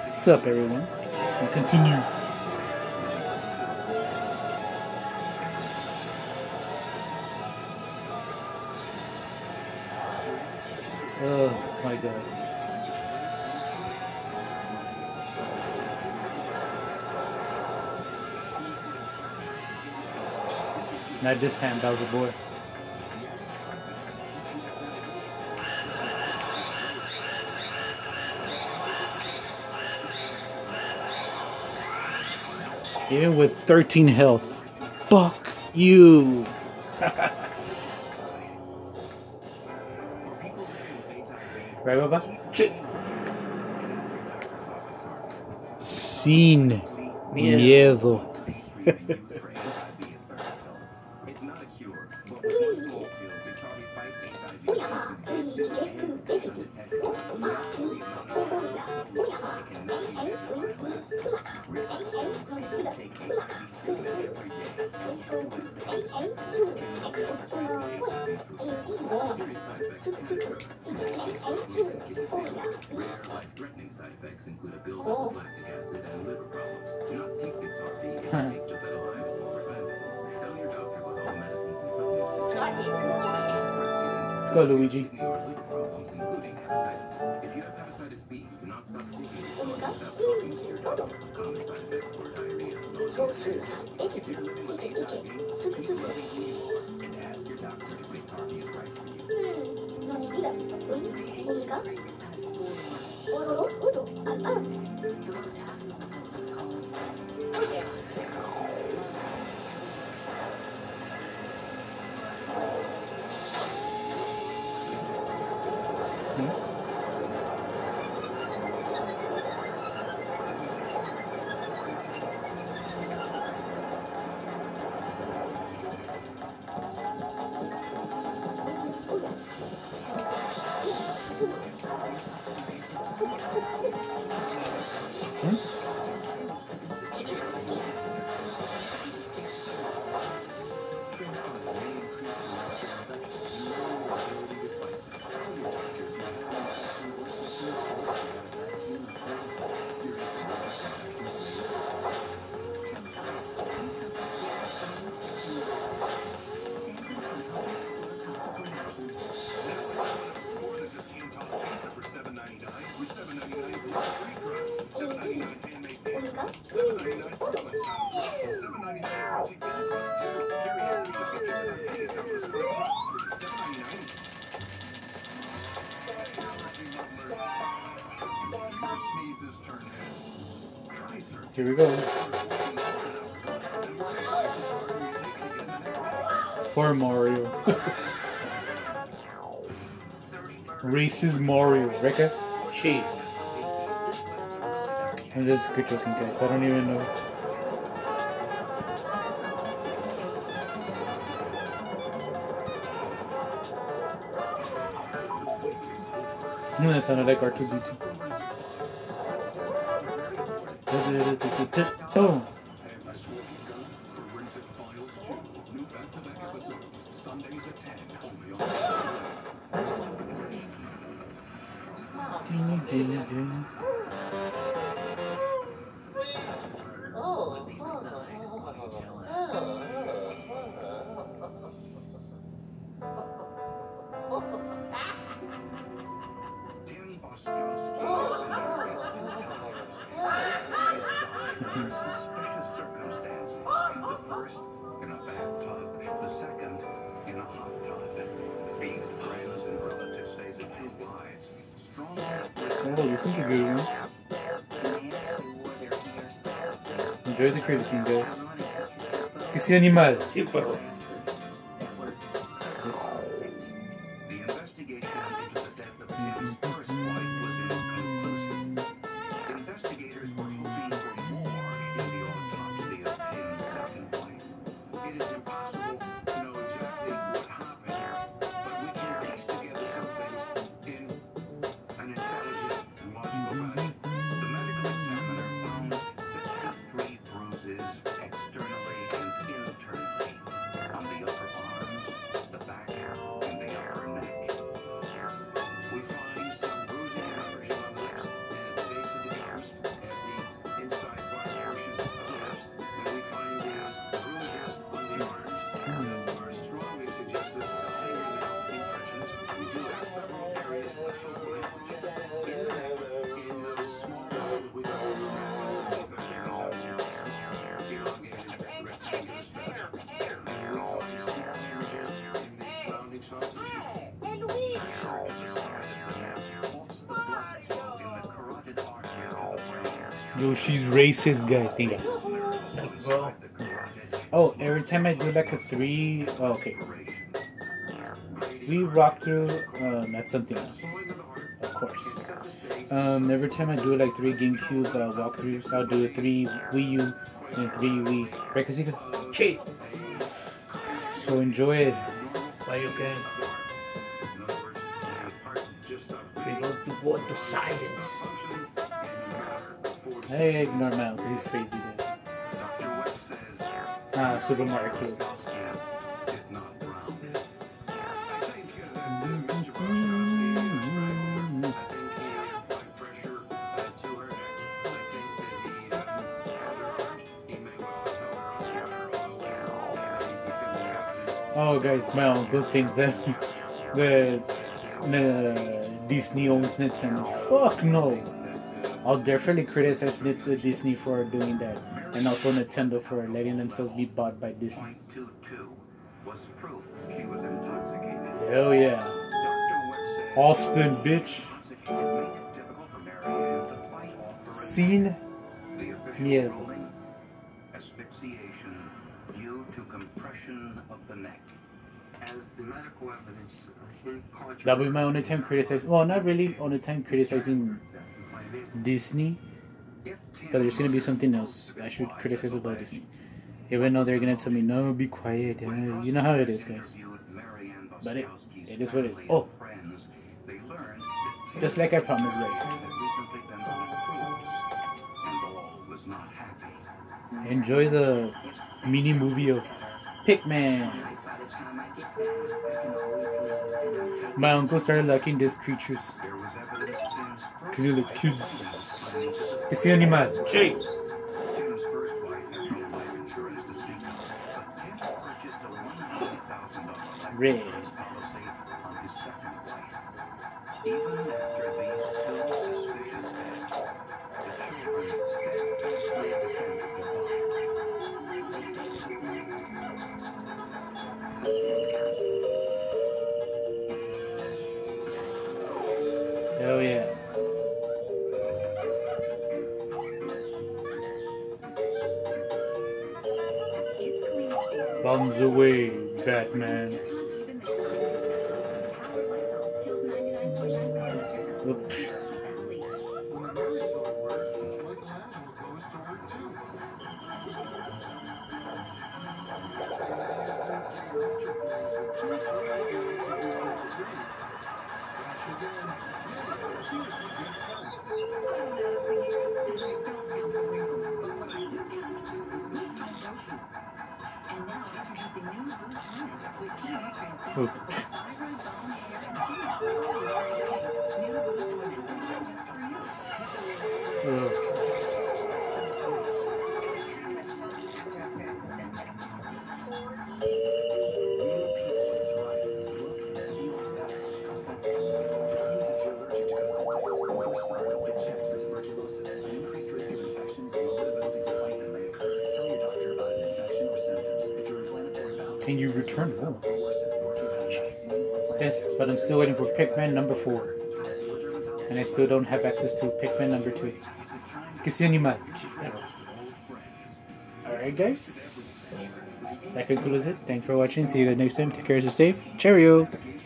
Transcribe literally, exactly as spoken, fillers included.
What's up, everyone? We'll continue. Oh my god. Not this time, Bowser boy. Even with thirteen health. Fuck you. Right, Baba? Shit. Sin miedo. Rare life-threatening side effects include a buildup of lactic acid and liver problems. Do not take Biftarfy if you take dofetilide or rifampin. Tell your doctor about all the medicines and supplements you take. Let's go, Luigi. Kidney or liver problems, including hepatitis. If you have hepatitis B, do not stop taking Biftarfy without talking to your doctor. Common side effects were diarrhea, nausea, and if you're living with H I V, keep loving who you are and ask your doctor if Biftarfy is right for you. Here we go. Poor Mario. Racist Mario, Rika? Cheat. I'm just good joking, guys. I don't even know. No, that sounded like R two D two. Boom. Ding, ding, ding. Suspicious circumstances. The first in a bathtub, the second in a hot tub. Being friends and relatives say that two wives, strong Oh, this one's a good one. Enjoy the crazy scene, guys. Que esse animal. The investigation into the death of Tim's first wife was inconclusive. Investigators were hoping for more in the autopsy of Tim's second wife. It is impossible to know exactly what happened, but we can piece together some things in an intelligent and logical fashion. The medical examiner found fifty-three bruises externally and internally. Yo, she's racist, guys. Think of it. Bro. Oh, every time I do like a three, oh, okay. We rock through. Um, that's something else, of course. Um, every time I do like three GameCube uh, walkthroughs, I'll do a three Wii U and three Wii. Right, cause you can cheat. So enjoy it. Why you can? We go to go to silence. Hey, ignore Mal, he's crazy. This. Ah, Super Mario Kart. Oh, guys, my uncle thinks that the, the Disney owns Nintendo. Fuck no! I'll definitely criticize Disney for doing that, and also Nintendo for letting themselves be bought by Disney. Hell yeah! Austin, bitch. Sin miedo. Asphyxiation due to compression of the neck. As the medical evidence That'll be my only time criticizing. Well, not really only time criticizing Disney, but there's gonna be something else I should criticize about Disney. Even though they're gonna tell me, no, be quiet. Uh, you know how it is, guys. But it, it is what it is. Oh, just like I promised, guys. Enjoy the mini movie of Pikmin. My uncle started liking these creatures. Can you look kids? It's the animal. Cheat. Red. Oh yeah. Bombs away, Batman. Oops. Oof. Ugh. Can you return home? Yes, but I'm still waiting for Pikmin number four. And I still don't have access to Pikmin number two. Que se anima. Alright guys. That concludes it. Thanks for watching. See you guys next time. Take care, stay safe. Cheerio!